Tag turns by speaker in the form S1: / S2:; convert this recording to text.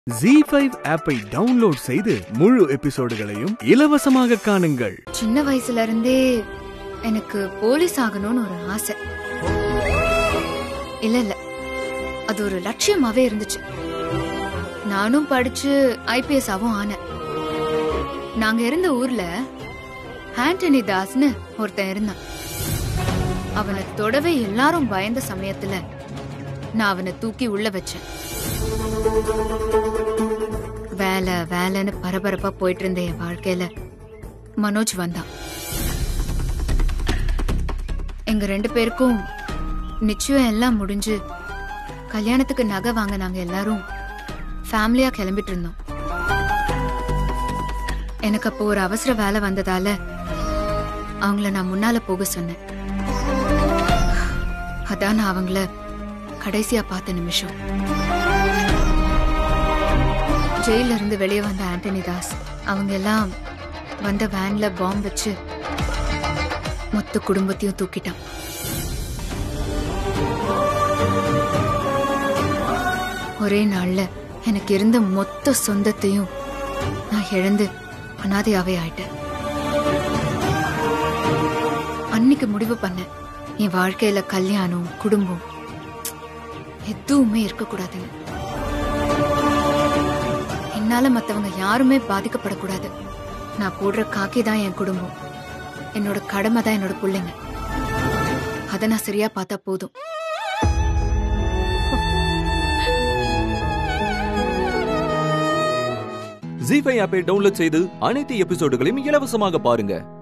S1: ZEE5 ஆப்பை download செய்து முழு எபிசோடுகளையும் இலவசமாக காணுங்கள்.
S2: சின்ன வயசுல இருந்தே எனக்கு போலீஸ் ஆகணும்னு ஒரு ஆசை. இல்ல அது ஒரு லட்சியமாவே இருந்துச்சு. நானும் படிச்சு IPS ஆவும் ஆனேன். நாங்க இருந்த ஊர்ல ஆண்டனி தாஸ்னு ஒருத்தன் இருந்தான். அவனை தொடவே எல்லாரும் பயந்த சமயத்துல நான் அவனை தூக்கி உள்ள வச்சேன். வேலை வேலைன்னு பரபரப்பா போயிட்டு இருந்த என் வாழ்க்கையில மனோஜ் வந்தான். எங்க 2 பேருக்கும் நிச்சயம் எல்லாம் முடிஞ்சு கல்யாணத்துக்கு நகை வாங்க நாங்க எல்லாரும் ஃபேமிலியா கிளம்பிட்டு இருந்தோம். எனக்கு அப்போ ஒரு அவசர வேலை வந்ததால அவங்கள நான் முன்னால போக சொன்னேன். அதான் நான் அவங்கள கடைசியா பார்த்த நிமிஷம். ஜெயில இருந்து வெளியே வந்த ஆண்டனி தாஸ் அவங்க எல்லாம் வந்த வேன்ல பாம்பு வச்சு மொத்த குடும்பத்தையும் தூக்கிட்டான். ஒரே நாள்ல எனக்கு இருந்த மொத்த சொந்தத்தையும் நான் இழந்து அனாதையாவே ஆயிட்டேன். அன்னைக்கு முடிவு பண்ணேன், என் வாழ்க்கையில கல்யாணம் குடும்பம் எதுவுமே இருக்கக்கூடாதுன்னு. என்னால மத்தவங்க யாருமே பாதிக்கப்படக்கூடாது. நான் போடுற காக்கி தான் என் குடும்பம், என்னோட கடமை தான் என்னோட பிள்ளைங்க. அதை நான் சரியா பார்த்தா போதும்.
S3: ZEE5 ஆப்பை டவுன்லோட் செய்து அனைத்து எபிசோடுகளையும் இலவசமாக பாருங்க.